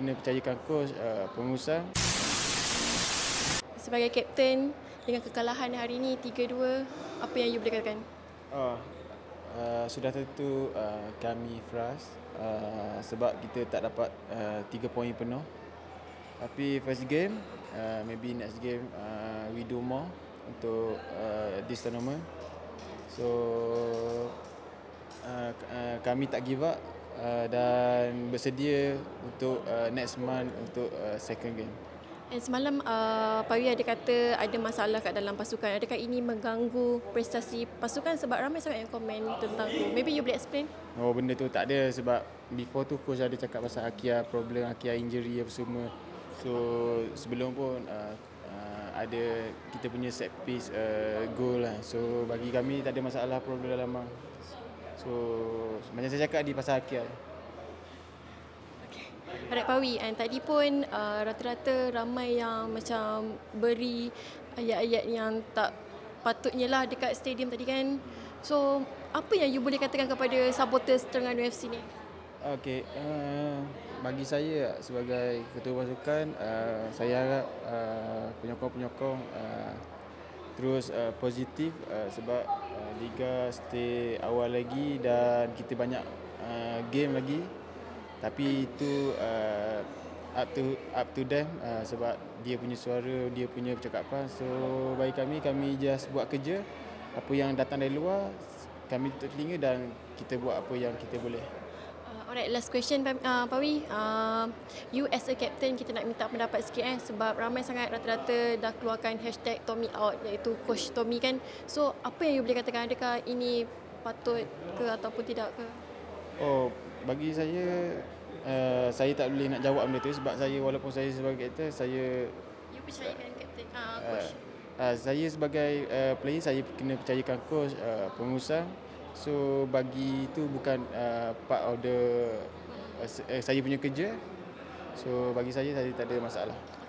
kena percayakan coach, pengurusan. Sebagai kapten, dengan kekalahan hari ini 3-2, apa yang you boleh katakan? Sudah tentu kami frust sebab kita tak dapat 3 poin penuh. Tapi first game, maybe next game we do more untuk this tournament. So kami tak give up dan bersedia untuk next month untuk second game. Dan semalam Pawi ada kata ada masalah kat dalam pasukan. Adakah ini mengganggu prestasi pasukan sebab ramai sangat yang komen tentang tu? Maybe you boleh explain? Oh, benda tu tak ada sebab before tu coach ada cakap pasal Akia problem, Akia injury apa semua. So sebelum pun ada kita punya set piece goal lah. So bagi kami tak ada masalah problem dalam bang. So macam saya cakap di pasal Akia. Harap Pawi, and tadi pun rata-rata ramai yang macam beri ayat-ayat yang tak patutnya lah dekat stadium tadi kan. So apa yang you boleh katakan kepada supporters Terengganu FC ni? Okey, bagi saya sebagai ketua pasukan, saya harap penyokong-penyokong terus positif sebab liga stay awal lagi dan kita banyak game lagi. Tapi itu up to them sebab dia punya suara, dia punya percakapan. So bagi kami just buat kerja. Apa yang datang dari luar, kami tutup telinga dan kita buat apa yang kita boleh. Alright, last question Pawi. You as a captain, kita nak minta pendapat sikit sebab ramai sangat rata-rata dah keluarkan hashtag Tommy out, iaitu Coach Tommy kan. So apa yang you boleh katakan, adakah ini patut ke ataupun tidak ke? Oh, bagi saya tak boleh nak jawab benda tu sebab saya, walaupun saya sebagai captain, saya You percayakan captain coach? Saya sebagai player, saya kena percayakan coach, pengurusan. So bagi itu bukan part of the saya punya kerja. So bagi saya tak ada masalah.